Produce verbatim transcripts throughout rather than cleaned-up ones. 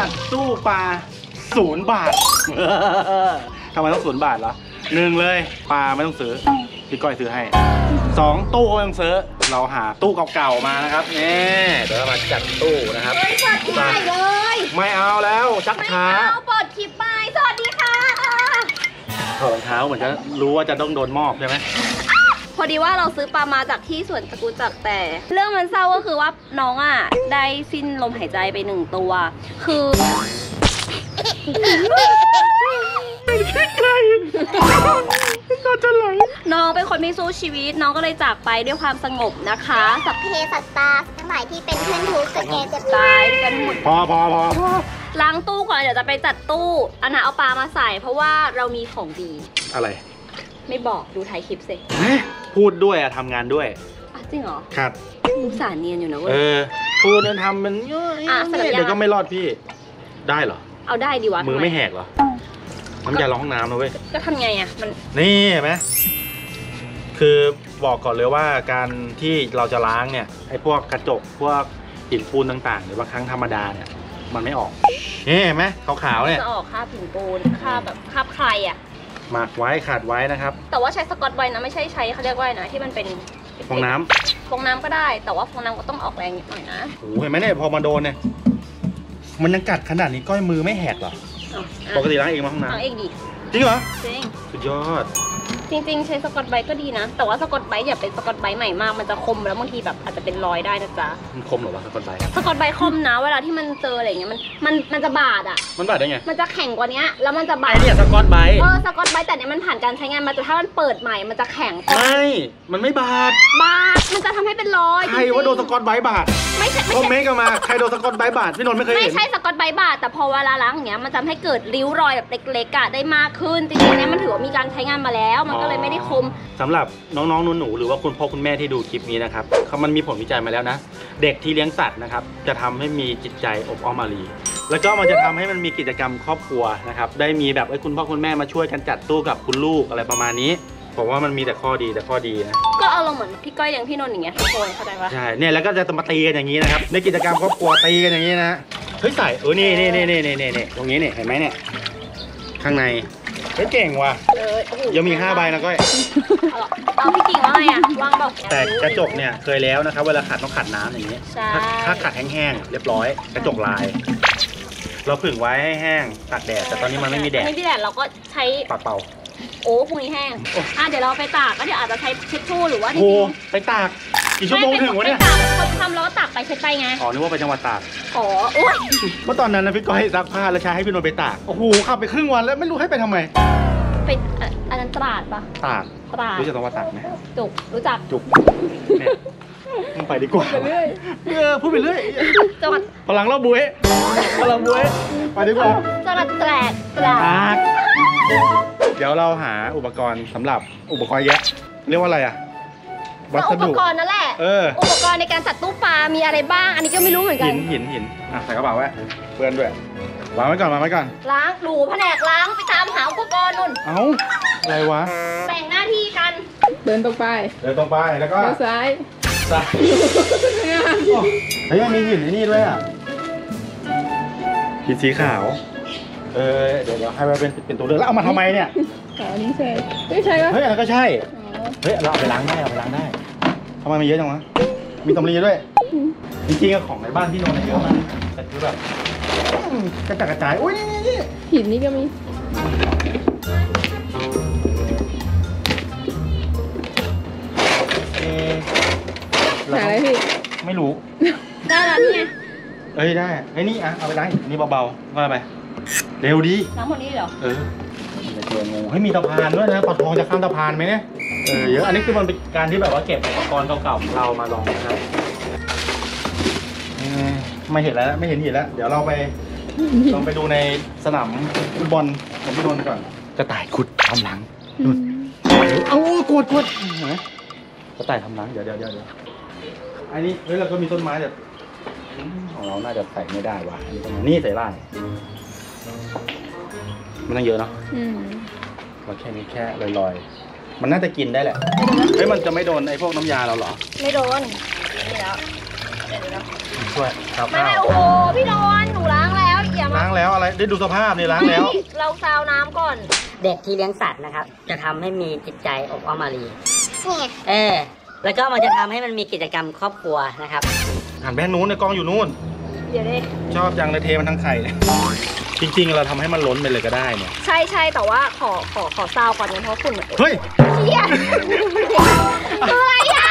จัดตู้ปลาศูนย์บาททำไมต้องศูนย์บาทเหรอหนึ่งเลยปลาไม่ต้องซื้อพี่ก้อยซื้อให้สองตู้ก็ไม่ต้องซื้อเราหาตู้เก่าๆมานะครับนี่เดี๋ยวเรามาจัดตู้นะครับไม่เปิดคลิปไปเลยไม่เอาแล้วชักช้าไม่เอาเปิดคลิปไปสวัสดีค่ะถอดรองเท้าเหมือนจะรู้ว่าจะต้องโดนมอบใช่ไหมพอดีว่าเราซื้อปลามาจากที่สวนตระกูลจักรแต่เรื่องมันเศร้าก็คือว่าน้องอ่ะได้สิ้นลมหายใจไปหนึ่งตัวคือน้องเป็นคนไม่สู้ชีวิตน้องก็เลยจากไปด้วยความสงบนะคะสัพเพสัตตาทั้งหลายที่เป็นเพื่อนทุกข์เกิดแก่เจ็บตายด้วยกันหมดพอพอพอล้างตู้ก่อนเดี๋ยวจะไปจัดตู้อันน่ะเอาปลามาใส่เพราะว่าเรามีของดีอะไรไม่บอกดูท้ายคลิปสิพูดด้วยอะทำงานด้วยจริงเหรอครับมุสาเนียนอยู่นะเว้ยเออพูดเดินทำมันเยอะเดี๋ยวก็ไม่รอดพี่ได้เหรอเอาได้ดีวะมือไม่แหกเหรอน้ำยาล้างห้องน้ำนะเว้ยก็ทำไงอ่ะมันนี่เห็นไหมคือบอกก่อนเลยว่าการที่เราจะล้างเนี่ยไอ้พวกกระจกพวกหินปูนต่างๆหรือว่าครั้งธรรมดาเนี่ยมันไม่ออกนี่เห็นไหมขาวๆเนี่ยจะออกคราบหินปูนคราบแบบคราบใครอ่ะหมักไว้ขาดไว้นะครับแต่ว่าใช้สกอตไบรท์นะไม่ใช่ใช้เขาเรียกว่านะที่มันเป็นฟองน้ำฟองน้ำก็ได้แต่ว่าฟองน้ำก็ต้องออกแรงนิดหน่อยนะโอ้เห็นไหมเนี่ยพอมาโดนเนี่ยมันยังกัดขนาดนี้ก้อยมือไม่แหกหรอปกติล้างเองมาห้องน้ำล้างเองดิจริงเหรอจริงสุดยอดจริงๆใช้สกอตไบรท์ก็ดีนะแต่ว่าสกอตไบรท์อย่าเป็นสกอตไบรท์ใหม่มากมันจะคมแล้วบางทีแบบอาจจะเป็นรอยได้นะจ๊ะมันคมหรอวะสกอตไบรท์สกอตไบรท์คมนะเวลาที่มันเจออะไรอย่างเงี้ยมันมันมันจะบาดอ่ะมันบาดได้ไงมันจะแข็งกว่านี้แล้วมันจะบาดไอเนี่ยสกอตไบรท์เออสกอตไบรท์แต่เนี้ยมันผ่านการใช้งานมาแต่ถ้ามันเปิดใหม่มันจะแข็งไม่มันไม่บาดบาดมันจะทำให้เป็นรอยใครว่าโดนสกอตไบรท์บาดไม่ใช่คอมเมนต์กันมาใครโดนสกอตไบรท์บาดพี่นนท์ไม่เคยเห็นไม่ใช่สกอตไบรท์บาดแต่พอเวลาล้างอย่างเงี้ยมันจะให้เกิดริ้วรอยแบบเล็กๆอะได้มากขึ้นจริงๆเนี้ยมันถือว่ามีการใช้งานมาแล้วมันก็เลยไม่ได้คมสำหรับน้องๆหนูๆหรือว่าคุณพ่อคุณแม่ที่ดูคลิปนี้นะครับเขามันมีผลวิจัยมาแล้วนะเด็กที่เลี้ยงสัตว์นะครับจะทำให้มีจิตใจอบอ้อมอารีแล้วก็มันจะทำให้มันมีกิจกรรมครอบครัวนะครับได้มีแบบไอ้คุณพ่อคุณแม่มาช่วยกันจัดตู้กับคุณลูกอะไรประมาณนี้ผมว่ามันมีแต่ข้อดีแต่ข้อดีนะก็เอาลงเหมือนพี่ก้อยอย่างพี่นนท์อย่างเงี้ยทุกคนเข้าใจปะใช่เนี่ยแล้วก็จะมาตีกันอย่างนี้นะครับในกิจกรรมครอบครัวตีกันอย่างนี้นะเฮ้ยใส่เออนี่นี่นี่นี่นี่นี่ตรงนี้เนี่ยเห็นไหมเนี่ยข้างในเฮ้ยเก่งว่ะยังมีห้าใบนะก้อยเอาพี่กิ่งว่าไงอ่ะวางบอกแต่กระจกเนี่ยเคยแล้วนะครับเวลาขัดต้องขัดน้ำอย่างนี้ถ้าขัดแห้งๆเรียบร้อยกระจกลายเราผึ่งไว้ให้แห้งตากแดดแต่ตอนนี้มันไม่มีแดดไม่มีแดดเราก็ใช้ปากเป่าโอ้พรุ่งนี้แห้งอ่ะเดี๋ยวเราไปตากก็เดี๋ยวอาจจะใช้เช็ดชู่หรือว่าโอ้ไปตากกี่ชั่วโมงถึงวะเนี่ยเขาทำแล้วก็ตากไปเช็ดไปไงอ๋อนึกว่าไปจังหวัดตากอ๋อโอ้ยเมื่อตอนนั้นนะพี่ก้อยซักผ้าแล้วใช้ให้พี่นนท์ไปตากโอ้โหขับไปครึ่งวันแล้วไม่รู้ให้ไปทำไมไปอันนั้นตราดปะตากตราดรู้จักจังหวัดตากไหมจุกรู้จักจุกมันไปดีกว่าเออพูดไปเรื่อยจังหวัดพลังเราบุ้ยพลังบุ้ยไปดีกว่าจังหวัดตราดตราดเดี๋ยวเราหาอุปกรณ์สำหรับอุปกรณ์แยะเรียกว่าอะไรอะวัสดุอุปกรณ์นั่นแหละอุปกรณ์ในการจัดตู้ปลามีอะไรบ้างอันนี้ก็ไม่รู้เหมือนกันหินหินหินอ่ะใส่กระเป๋าไว้เพื่อนด้วยวางไว้ก่อนวางไว้ก่อนล้างดูแผนกล้างไปตามหาอุปกรณ์นุ่นเอ้าอะไรวะแบ่งหน้าที่กันเดินตรงไปเดินตรงไปแล้วก็ซ้ายซ้ายเฮ้ยมีหินไอ้นี่ด้วยอ่ะหินสีขาวเออเดี๋ยวให้มันเป็นเป็นตัวเลือกแล้วเอามาทำไมเนี่ยอ๋อนี่ใช่ไม่ใช่ปะเฮ้ยอันนั้นก็ใช่เฮ้ยเราเอาไปล้างได้เอาไปล้างได้ทำไมมันเยอะจังวะมีตำลีด้วยจริงๆของในบ้านที่นอนเยอะมากแต่คือแบบกระจายกระจายอุ้ยนี่นี่หินนี่ก็มีหาอะไรพี่ไม่รู้ได้แล้วนี่ไงเอ้ยได้ไอ้นี่อ่ะเอาไปล้างนี่เบาๆว่าไปเร็วดีล้างหมดนี้เหรอเอออย่าเจองูให้มีสะพานด้วยนะปลาทองจะข้ามสะพานไหมเนี่ยเออเยอะอันนี้คือมันเป็นการที่แบบว่าเก็บอุปกรณ์เก่าๆของเรามาลองนะครับไม่เห็นแล้วไม่เห็นหินแล้วเดี๋ยวเราไปลองไปดูในสนามฟุตบอลของพี่นนท์ก่อนกระต่ายขุดทำหลังนู่นเอากดกดเห็นไหมกระต่ายทำหลังเดี๋ยวเดี๋ยวเดี๋ยวอันนี้เฮ้ยเราก็มีต้นไม้แต่ของเราน่าจะใส่ไม่ได้ว่ะนี่ใส่ไร่มันต้องเยอะเนาะเราแค่นี้แค่ลอยๆมันน่าจะกินได้แหละเฮ้ยมันจะไม่โดนไอ้พวกน้ำยาเราเหรอไม่โดนนี่แล้วช่วยครับไม่ไม่โอ้โหพี่นอนหนูล้างแล้วอย่ามาได้ดูสภาพนี่ล้างแล้วเราซาวน้ำก่อนเด็กที่เลี้ยงสัตว์นะครับ จะทำให้มีจิตใจอบอ้อมอารีเนี่ยเออ แล้วก็มันจะทำให้มันมีกิจกรรมครอบครัวนะครับหันไปทางนู้นในกล้องอยู่นู่นเดี๋ยวดิชอบจังเลยเทมันทั้งไข่เลยจริงๆเราทำให้มันล้นไปเลยก็ได้เนี่ยใช่ใช่แต่ว่าขอขอขอซาวก่อนนะเพราะฝุ่นมันเฮ้ยเฮียอะไรอ่ะ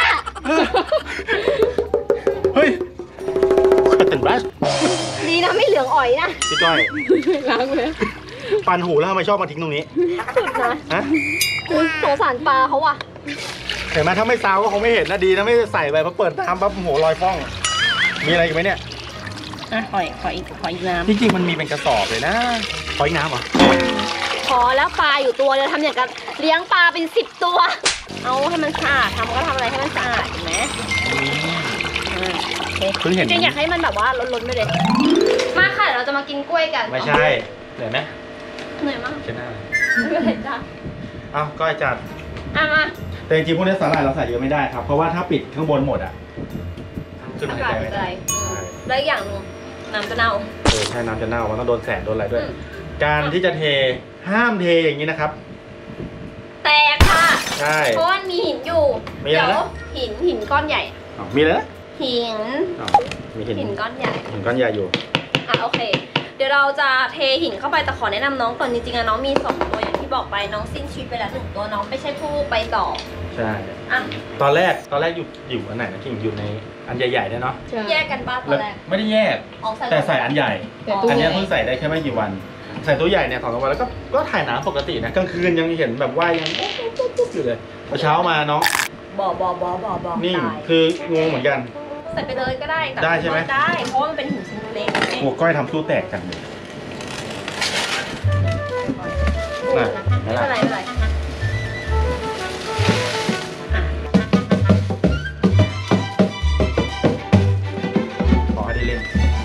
เฮ้ยตื่นบ้าดีนะไม่เหลืองอ่อยนะพี่ก้อยล้างเลยปันหูแล้วทำไมชอบมาทิ้งตรงนี้สุดนะฮะสงสารปลาเขาว่ะเห็นไหมถ้าไม่ซาวก็คงไม่เห็นนะดีนะไม่ใส่ไปเพราะเปิดทำปั๊บโหลอยฟ้อง มีอะไรอีกไหมเนี่ยอ่ะขออีกขออีกขออีกน้จริงๆมันมีเป็นกระสอบเลยนะขออีกน้ำเหรอำพอแล้วปลาอยู่ตัวเดียวทำอย่างกับเลี้ยงปลาเป็นสิบตัว เอาให้มันสะอาดทำก็ทำอะไรให้มันสะอาดเห็นไหมอ่าโอเคเพิ่งเห็นจริงๆอยากให้มันแบบว่าล้นๆไปเลย มาค่ะเดี๋ยวเราจะมากินกล้วยกันไม่ใช่เหนื่อยไหมเหนื่อยมากเช่นหน้าไม่เป็นไรจ้ะเอ้าก้อยจัดอ่ะมาแต่จริงๆพวกนี้สาหร่ายเราใส่เยอะไม่ได้ครับ เพราะว่าถ้าปิดข้างบนหมดอ่ะขึ้นมาอากาศหายใจไม่ใจได้แล้วอีกอย่างหนึงน้ำจะเน่าเออใช่น้ำจะเน่ามันต้องโดนแสงโดนอะไรด้วยอืมการที่จะเทห้ามเทอย่างนี้นะครับแตกค่ะใช่เพราะว่ามีหินอยู่มีอะไรนะเดี๋ยวหินหินก้อนใหญ่อ๋อมีเลยนะหินอ๋อมีหินหินก้อนใหญ่หินก้อนใหญ่อยู่อ่ะโอเค เดี๋ยวเราจะเทหินเข้าไปแต่ขอแนะนำน้องก่อนจริงๆอะน้องมีสองตัวอย่างที่บอกไปน้องสิ้นชีวิตไปแล้วหนึ่งตัวน้องไม่ใช่ผู้ไปต่อใช่อ่ะตอนแรกตอนแรกอยู่อยู่อันไหนนะที่อยู่ในอันใหญ่ๆเนี่ยเนาะใช่แยกกันบ้านตอแล้วนแรกไม่ได้แยกออกใส่แต่ใส่อันใหญ่แต่ตู้อันใหเนี้ญ่ยเพิ่งใส่ได้แค่ไม่กี่วัน ใส่ตัวใหญ่เนี่ยสองสามวันแล้วก็ก็ถ่ายน้ำปกตินะกลางคืนยังเห็นแบบว่ายยังปุ๊บปุ๊บปุ๊บปุ๊บอยู่เลยพอเช้ามาน้องบ่อบ่อบ่อบ่อบ่อนิ่งตายคืองงเหมือนกันใส่ไปเลยก็ได้แต่ได้ใช่ไหมได้เพราะว่ามันเป็นหินชิ้นเล็กโอ้ก้อยทำตู้แตกกันเลยน่ะไม่นั่นเป็นแหไรละไม่เป็นไรอ่ะขอให้ได้เล่น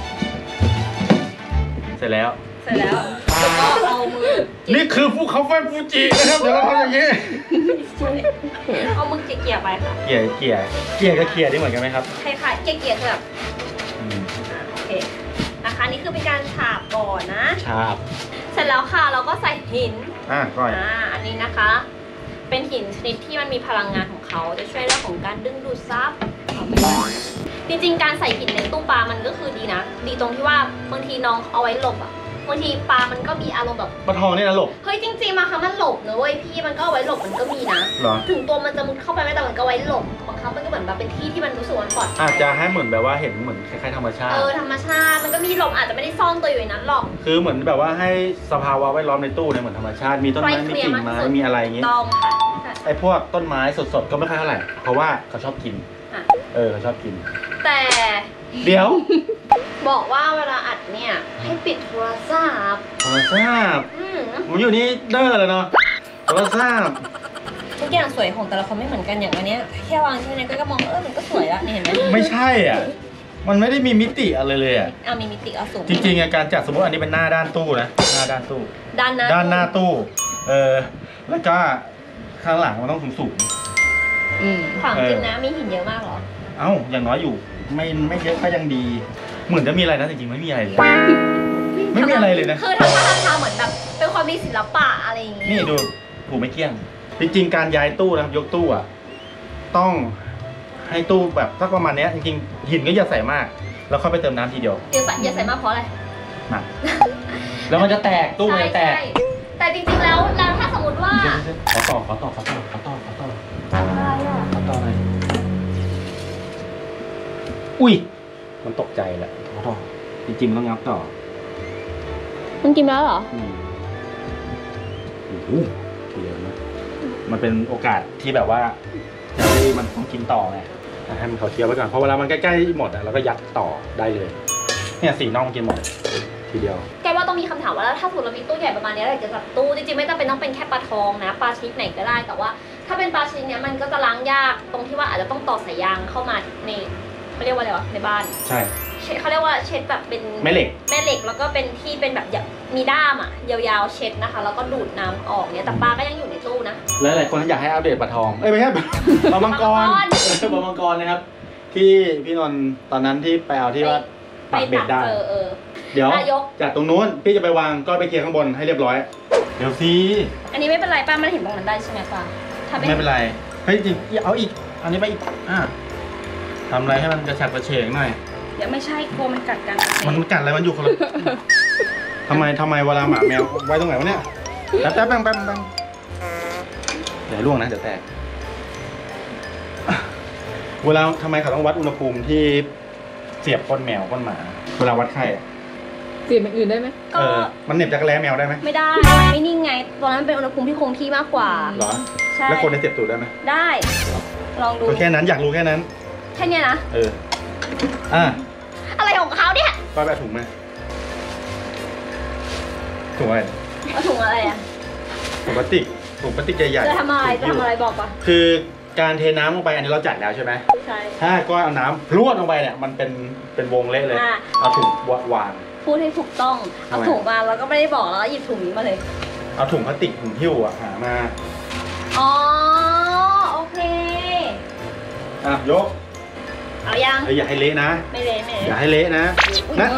เสร็จแล้วเสร็จแล้วแล้วก็เอามือนี่คือภูเขาไฟฟูจินะครับเดี๋ยวเราทำอย่างนี้เอามือเกี่ยๆไปค่ะเกี่ยเกี่ยเกี่ยกับเกี่ยนี่เหมือนกันไหมครับคล้ายๆเกี่ยๆคือแบบอืมอ่ะโอเคนะคะนี่คือเป็นการฉาบก่อนนะชาบเสร็จแล้วค่ะเราก็ใส่หินอ่ะก้อยอ่าอันนี้นะคะ เป็นหินชนิดที่มันมีพลังงานของเขาจะช่วยเรื่องของการดึงดูดซับจริงๆการใส่หินในตู้ปลามันก็คือดีนะ ดีตรงที่ว่าบางทีน้องเอาไว้หลบอ่ะบางทีปลามันก็มีอารมณ์แบบปลาทองนี่นะหลบเฮ้ยจริงๆมาครั้งมันหลบเนอะเว้ยพี่มันก็เอาไว้หลบมันก็มีนะเหรอถึงตัวมันจะมุดเข้าไปไม่แต่มันก็ไว้หลบบางครั้งมันก็เหมือนแบบเป็นที่ที่มันรู้สึกว่ามันปลอดภัยอาจจะให้เหมือนแบบว่าเห็นเหมือนคล้ายๆธรรมชาเอติอธรรมชาติมันก็มีหลบอาจจะไม่ได้ซ่อนตัวอยู่ในนั้นหรอกคือเหมือนแบบว่าให้สภาวะแวดล้อมในตู้เนี่ยเหมือนธรรมชาติ มีต้นไม้ไฟเคมีลียร์กิ่งมากที่ไม้สุดมีอะไรอย่างงี้ตองค่ะไอ้พวกต้นไม้สดๆก็ไม่ค่อยเท่าไหร่ เพราะว่าเขาชอบกินอ่ะเออเขาชอบกินแต่เดี๋ยวบอกว่าเวลาอัดเนี่ยให้ปิดโทรศัพท์โทรศัพท์อืมผมอยู่นี่เด้อเลยเนาะโทรศัพท์ทุกอย่างสวยของแต่ละคนไม่เหมือนกันอย่างวันเนี้ยแค่วางแค่นี้ก็มองเออมันก็สวยแล้วนี่เห็นไหมไม่ใช่อ่ะ มันไม่ได้มีมิติอะไรเลยอ่ะเอามีมิติเอาสูงจริงๆอะการจัดสมมติอันนี้เป็นหน้าด้านตู้นะ หน้าด้านตู้ด้านหน้าด้านหน้าตู้ เออ แล้วก็ข้างหลังมันต้องสูงอืมขวางจริงนะมีหินเยอะมากเหรอๆเอ้า อย่างน้อยอยู่ ไม่ไม่เยอะก็ยังดี เหมือนจะมีอะไรนะแต่จริงๆไม่มีอะไรเลย ไม่มีอะไรเลยนะคือทำท่าทางเหมือนแบบเป็นความมีศิลปะอะไรอย่างงี้นี่ดูผูไม่เกี้ยง จริงๆการย้ายตู้นะครับยกตู้อ่ะ ต้องให้ตู้แบบสักประมาณเนี้ยจริงๆหินก็อย่าใส่มาก แล้วค่อยไปเติมน้ำทีเดียวอย่าใส่อย่าใส่มากเพราะอะไรมาแล้วมันจะแตกตู้มันจะแตกใช่ใช่แต่จริงๆแล้วแล้วถ้าสมมติว่าขอต่อขอต่อขอต่อขอต่อขอต่ออะไรอ่ะขอต่อหน่อยอุ้ยมันตกใจแหละขอต่อจริงๆมันต้องงับต่อมันกินแล้วเหรออืมโอ้โหเดี๋ยวนะมันเป็นโอกาสที่แบบว่าจะให้มันต้องกินต่อไงให้มันเขาเคี้ยวไว้ก่อนเพราะเวลามันใกล้ๆหมดอ่ะเราก็ยัดต่อได้เลย เนี่ยสีน่องกินหมดทีเดียวแกว่าต้องมีคำถามว่าแล้วถ้าสมมติเรามีตู้ใหญ่ประมาณนี้เราอยากจะจัดตู้จริงๆไม่จำเป็นต้องเป็นแค่ปลาทองนะปลาชนิดไหนก็ได้แต่ว่า ถ้าเป็นปลาชนิดเนี้ยมันก็จะล้างยากตรงที่ว่าอาจจะต้องต่อสายยางเข้ามาในเขาเรียกว่าอะไรวะในบ้านใช่เช็ดเขาเรียกว่าเช็ดแบบเป็นแม่เหล็กแม่เหล็กแล้วก็เป็นที่เป็นแบบแบบมีด้ามอ่ะยาวๆเช็ดนะคะ แล้วก็ดูดน้ำออกเนี่ยแต่ปลาก็ยังอยู่ในตู้นะแล้วหลายคนอยากให้อัปเดตปลาทองเอ้ยไม่ใช่ ปลามังกรปลามังกรเออปลามังกรนะครับ ที่พี่นนท์ตอนนั้นที่ไปเอาที่ว่าไปปักเบ็ดตักได้เออเออเดี๋ยวอ่ะยกจากตรงนู้นพี่จะไปวางก้อยไปเคลียร์ข้างบนให้เรียบร้อยเดี๋ยวสิอันนี้ไม่เป็นไรป้ามันเห็นตรงนั้นได้ใช่ไหมป้าถ้าไม่เป็นไรเฮ้ยจริงเอาอีกอันนี้ไปอีกอ่ะทำอะไรให้มันกระฉับกระเฉงหน่อยเดี๋ยวไม่ใช่กลัวมันกัดกันมันกัดอะไรมันอยู่คนละ ทำไมทำไมเวลาหมาแมวไว้ตรงไหนวะเนี่ยแป๊บแป๊บแป๊บแป๊บแป๊บเดี๋ยวล่วงนะเดี๋ยวแตกเวลาทำไมเขาต้องวัดอุณหภูมิที่เสียบก้นแมวก้นหมา เวลาวัดไข้อะเปลี่ยนเป็นอื่นได้ไหมก็เออมันเหน็บจักรแร้แมวได้ไหมไม่ได้มันไม่นิ่งไงตอนนั้นเป็นอุณหภูมิที่คงที่มากกว่าเหรอใช่แล้วคนได้เสียบตูดได้ไหมได้ลองดูก็แค่นั้นอยากรู้แค่นั้นแค่เนี้ยนะเอออ่ะอะไรของเขาเนี่ยก้อยแบบถุงไหมถุงอะไรเอาถุงอะไรอ่ะถุงพลาสติกถุงพลาสติกใหญ่ๆจะทำอะไรจะถุงทำอะไรบอกปะคือการเทน้ำลงไปอันนี้เราจัดแล้วใช่ไหมใช่ถ้าก้อยเอาน้ำพรวดลงไปเนี่ยมันเป็นเป็นวงเละเลยอ่ะเอาถุงวางพูดให้ถูกต้องเอาทำไมถุงมาแล้วก็ไม่ได้บอกแล้วก็หยิบถุงนี้มาเลยเอาถุงพลาสติกถุงหิ้วอะหามาอ๋อโอเคอ่ะยกเอายังเอ้ยอย่าให้เละนะไม่เละไม่อย่าเละให้เละนะอุ๊ยนะ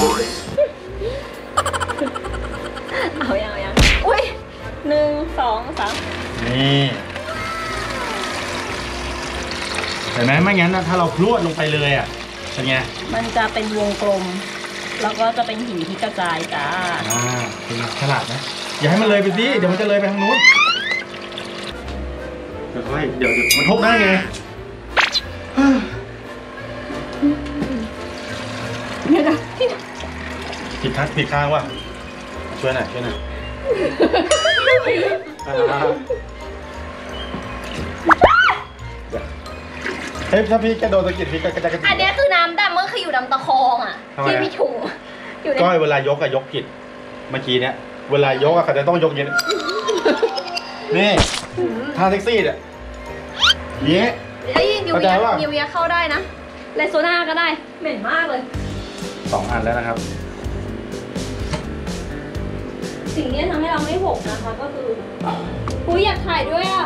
เอายังเอายังอุ้ยหนึ่งสองสามนี่เห็นไหมไม่งั้นนะถ้าเราพรวดลงไปเลยอ่ะเป็นไงมันจะเป็นวงกลม แล้วก็จะเป็นหินที่กระจายจ้าอ่าเป็นไงฉลาดนะอย่าให้มันเลยไปสิเดี๋ยวมันจะเลยไปทางนู้นเดี๋ยวค่อยเดี๋ยวเดี๋ยวมันทบได้ไงเนี่ยนะผิดข้างผิดข้างว่ะช่วยหน่อยช่วยหน่อยอ่าเฮ้ยถ้าพี่กระโดดตะกิดพี่ก็กระจายกระอันจิเนี้ยคือน้ำดำมันคืออยู่ดำตะคองอ่ะทำไมที่อะพี่ถุงอยู่ในก้อยเวลายกอะยกผิดเมื่อกี้เนี้ยเวลายกอะเขาจะต้องยกอย่างนี้นี่ท่าแท็กซี่เนี่ยเนี้ยไอ้ยนิวเข้าใจเยียปะนิวเยียเข้าได้นะเลโซน่าก็ได้เหม็นมากเลยสองอันแล้วนะครับสิ่งที่ทำให้เราไม่หกนะคะก็คืออุ้ยอยากถ่ายด้วยอ่ะ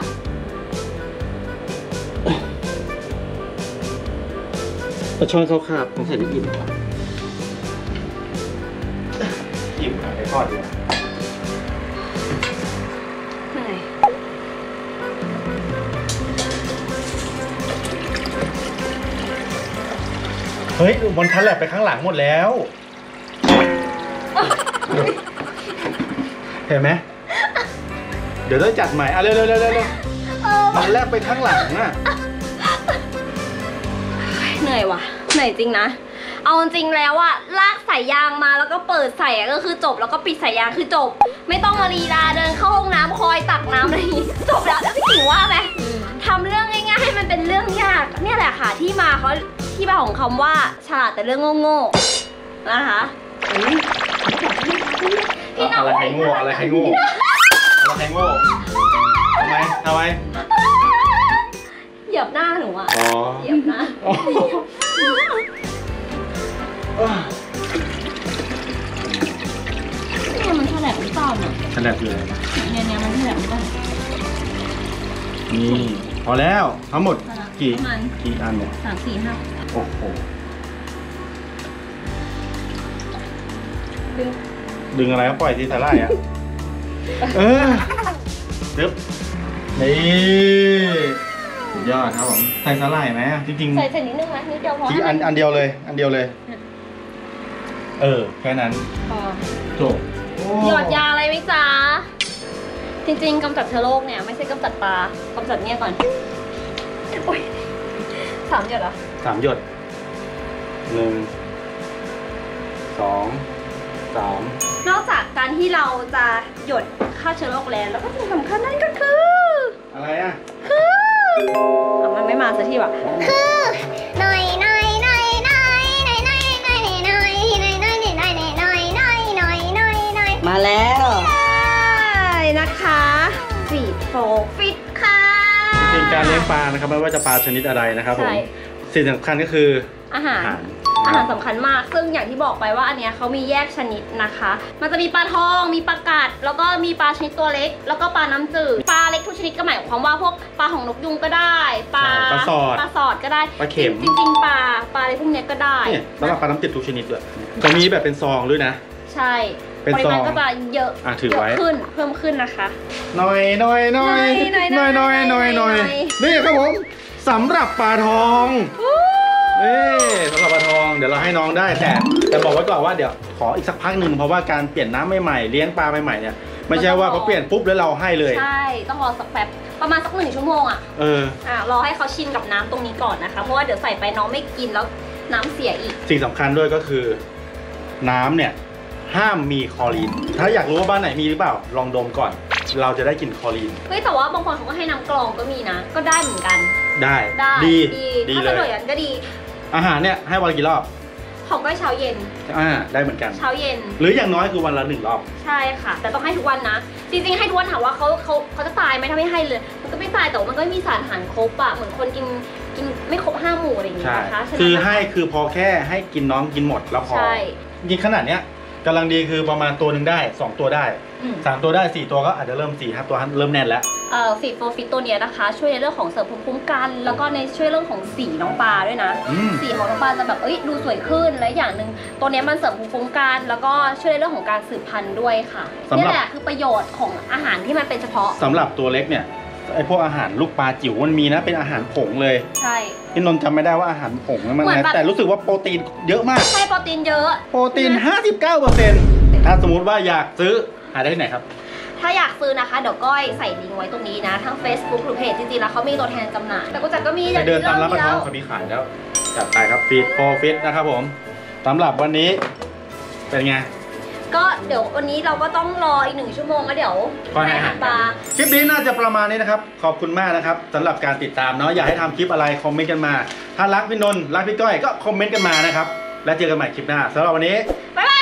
ปลาช่อนเขาขาบต้องใส่ได้อิ่มอิ่มค่ะไอ้ทอดอยู่เหนื่อยเฮ้ยบนชั้นแหลบไปข้างหลังหมดแล้ว เห็นไหมเดี๋ยวต้องจัดใหม่อ่ะเร็วเร็วเร็วเร็วเร็วเออมันแลบไปข้างหลังอ่ะเหนื่อยว่ะเหนื่อยจริงนะ เอาจริงแล้วอะลากสายยางมาแล้วก็เปิดใส่อะก็คือจบแล้วก็ปิดสายยางคือจบ ไม่ต้องมาลีลาเดินเข้าห้องน้ำคอยตักน้ำอะไรอย่างงี้จบแล้วแล้วพี่ถิงว่าไหมทำเรื่องง่ายๆให้มันเป็นเรื่องยากเนี่ยแหละค่ะที่มาเขาที่มาของคำว่าฉลาดแต่เรื่องโง่ๆนะคะอุ๊ยพี่น้องอะไรใครโง่อะไรใครโง่อะไรใครโง่ทำไมทำไมเหยียบหน้าหนูอะอ๋อเหยียบหน้าอ๋ออ๋อเนี่ยมันแฉลบหรือเปล่าเนี่ยขนาดเลยเนี่ยเนี่ยมันแฉลบหรือเปล่านี่พอแล้วทั้งหมดกี่ประมาณกี่อันเนี่ยสามสี่ห้าโอ้โหดึงดึงอะไรก็ปล่อยทีสาหร่ายอ่ะ เออตึ๊บนี่สุดยอดครับผมใส่สาหร่ายไหมจริงใส่ใส่นิดนึงไหมนิดเดียวพอๆที่อันอันเดียวเลย อันเดียวเลย เออแค่นั้นพอจบโหยอดยาอะไรไหมจ๊ะ จริงๆกำจัดเชื้อโรคเนี่ยไม่ใช่กำจัดปลากำจัดเนี่ยก่อนโอ๊ยสามหยดเหรอสามหยดหนึ่งสองสามนอกจากการที่เราจะหยดฆ่าเชื้อโรคแล้วแล้วก็สิ่งสำคัญนั่นก็คืออะไรอ่ะคืออ่ะมันไม่มาสักทีว่ะคือหน่อยหน่อยหน่อยหน่อยหน่อยหน่อยหน่อยหน่อยหน่อยหน่อยหน่อยหน่อยหน่อยหน่อยหน่อยหน่อยหน่อยมาแล้วใช่นะคะฟีดโฟฟิตค่ะจริงๆการเลี้ยงปลานะครับไม่ว่าจะปลาชนิดอะไรนะครับผมใช่สิ่งสำคัญก็คืออาหารอาหารอาหารสำคัญมากซึ่งอย่างที่บอกไปว่าอันเนี้ยเขามีแยกชนิดนะคะ มันจะมีปลาทองมีปลากัดแล้วก็มีปลาชนิดตัวเล็กแล้วก็ปลาน้ำจืดปลาเล็กทุกชนิดก็หมายความว่าพวกปลาของนกยุงก็ได้ปลาปลาสอดปลาสอดก็ได้ปลาเข็มจริงๆปลาปลาอะไรพวกเนี้ยก็ได้เนี่ยสำหรับปลาน้ำจืดทุกชนิดด้วยจะมีแบบเป็นซองด้วยนะใช่เป็นปริซองมาณก็จะเยอะอ่ะถือเยไว้อะขึ้นเพิ่มขึ้นนะคะหน่อยหน่อยหน่อยหน่อยหน่อยหน่อยหน่อยหน่อยนี่ครับผมสำหรับปลาทองนี่สำหรับปลาทองเดี๋ยวเราให้น้องได้แต่แต่บอกไว้ก่อนว่าเดี๋ยวขออีกสักพักหนึ่งเพราะว่าการเปลี่ยนน้ำใหม่ๆเลี้ยงปลาใหม่ๆเนี่ยไม่ใช่ว่าพอเปลี่ยนปุ๊บแล้วเราให้เลยใช่ต้องรอสักแป๊บประมาณสักหนึ่งชั่วโมงอ่ะเอออ่ะรอให้เขาชินกับน้ำตรงนี้ก่อนนะคะเพราะว่าเดี๋ยวใส่ไปน้องไม่กินแล้วน้ำเสียอีกสิ่งสำคัญด้วยก็คือ น้ำเนี่ยห้ามมีคลอรีนถ้าอยากรู้ว่าบ้านไหนมีหรือเปล่าลองดมก่อน เราจะได้กลิ่นคลอรีนเฮ้ยแต่ว่าบางคนเขาก็ให้น้ำกรองก็มีนะ ก็ได้เหมือนกันได้ได้ดีดีดีถ้าเลสะดวกยอย่างนั้นก็ดีอาหารเนี่ยให้วันละกี่รอบของก็เช้าเย็นอ่าได้เหมือนกันเช้าเย็นหรืออย่างน้อยคือวันละหนึ่งรอบใช่ค่ะ แต่ต้องให้ทุกวันนะ จริงๆให้ทุกวันถามว่าเขาเขาเขาจะตายไหมถ้าไม่ให้เลย มันก็ไม่ตายแต่ว่ามันก็ไม่มีสารอาหารครบอะเหมือนคนกินกินไม่ครบห้าหมู่อะไรอย่างเงี้ยใช่นะคะฉะนั้นคือให้คือพอแค่ให้กินน้องกินหมดแล้วพอใช่จริงขนาดเนี้ยกำลังดีคือประมาณตัวหนึ่งได้สองตัวได้อืมสามตัวได้สี่ตัวก็อาจจะเริ่มสี่ห้าตัวเริ่มแน่นแล้วเอ่อฟีดโฟฟิตตัวเนี้ยนะคะ ช่วยในเรื่องของเสริมภูมิคุ้มกัน แล้วก็ในช่วยเรื่องของสีน้องปลาด้วยนะอืมสีของน้องปลาจะแบบเอ้ยดูสวยขึ้นและอย่างหนึ่งตัวเนี้ยมันเสริมภูมิคุ้มกันแล้วก็ช่วยในเรื่องของการสืบพันธุ์ด้วยค่ะสำหรับนี่แหละคือประโยชน์ของอาหารที่มันเป็นเฉพาะสำหรับตัวเล็กเนี่ยไอพวกอาหารลูกปลาจิ๋วมันมีนะเป็นอาหารผงเลยใช่พี่นนท์จำไม่ได้ว่าอาหารผงมันเหมือนนะแบบแต่รู้สึกว่าโปรตีนเยอะมากใช่โปรตีนเยอะโปรตีน ห้าสิบเก้าเปอร์เซ็นต์ ถ้าสมมุติว่าอยากซื้อหาได้ที่ไหนครับถ้าอยากซื้อนะคะเดี๋ยวก้อยใส่ลิงก์ไว้ตรงนี้นะ ทั้ง Facebook หรือเพจจริงๆแล้วเขามีตัวแทนจำหน่ายแต่ก็จัดก็มีไปเดินตามร้านปลาทองแล้วเขามีขายแล้วจัดไปครับฟีดโฟฟิตนะครับผมสำหรับวันนี้เป็นไงก็เดี๋ยววันนี้เราก็ต้องรออีกหนึ่งชั่วโมงแล้วเดี๋ยวค่อยให้อาหารปลาคลิปนี้น่าจะประมาณนี้นะครับ ขอบคุณมากนะครับสำหรับการติดตามเนาะอยากให้ทำคลิปอะไรคอมเมนต์กันมา ถ้ารักพี่นนท์รักพี่ก้อยก็คอมเมนต์กันมานะครับ แล้วเจอกันใหม่คลิปหน้าสำหรับวันนี้บ๊ายบาย